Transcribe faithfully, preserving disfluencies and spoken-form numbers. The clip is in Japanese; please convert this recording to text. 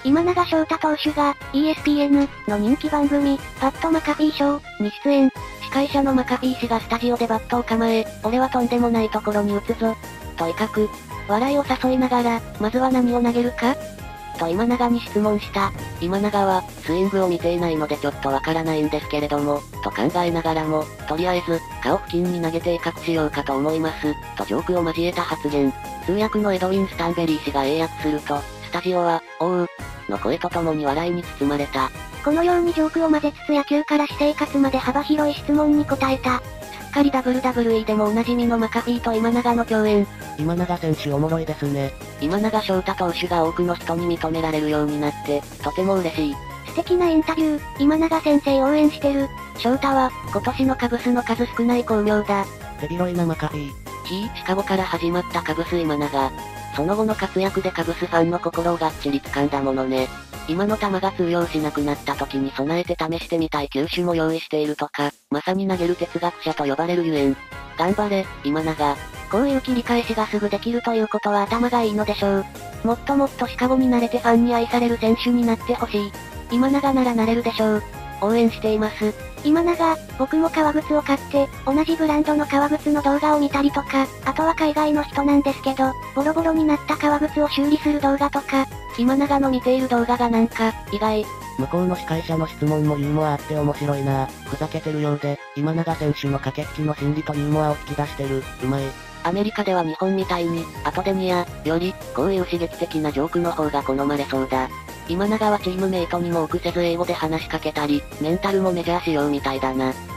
今永昇太投手が、イーエスピーエヌ の人気番組、パットマカフィーショーに出演。司会者のマカフィー氏がスタジオでバットを構え、俺はとんでもないところに打つぞ。と威嚇。笑いを誘いながら、まずは何を投げるかと今永に質問した。今永は、スイングを見ていないのでちょっとわからないんですけれども、と考えながらも、とりあえず、顔付近に投げて威嚇しようかと思います、とジョークを交えた発言。通訳のエドウィン・スタンベリー氏が英訳すると、スタジオは、おう、の声とともに笑いに包まれた。 このようにジョークを混ぜつつ野球から私生活まで幅広い質問に答えた。すっかり ダブリューダブリューイー でもおなじみのマカフィーと今永の共演。 今永選手おもろいですね。 今永昇太投手が多くの人に認められるようになって、とても嬉しい。 素敵なインタビュー、今永先生応援してる。 翔太は、今年のカブスの数少ない巧妙だ。 手広いなマカフィー。 ひシカゴから始まったカブス今永。その後の活躍でカブスファンの心をがっちり掴んだものね。今の球が通用しなくなった時に備えて試してみたい球種も用意しているとか、まさに投げる哲学者と呼ばれるゆえん。頑張れ、今永。 こういう切り返しがすぐできるということは頭がいいのでしょう。もっともっとシカゴに慣れてファンに愛される選手になってほしい。今永ならなれるでしょう。応援しています。 今永、僕も革靴を買って、同じブランドの革靴の動画を見たりとか、あとは海外の人なんですけど、ボロボロになった革靴を修理する動画とか、 今永の見ている動画がなんか、意外。 向こうの司会者の質問もユーモアあって面白いな。ふざけてるようで、今永選手の駆け引きの心理とユーモアを引き出してる。うまい。 アメリカでは日本みたいに、後でニヤ、より、こういう刺激的なジョークの方が好まれそうだ。今永はチームメイトにも臆せず英語で話しかけたり、メンタルもメジャー仕様みたいだな。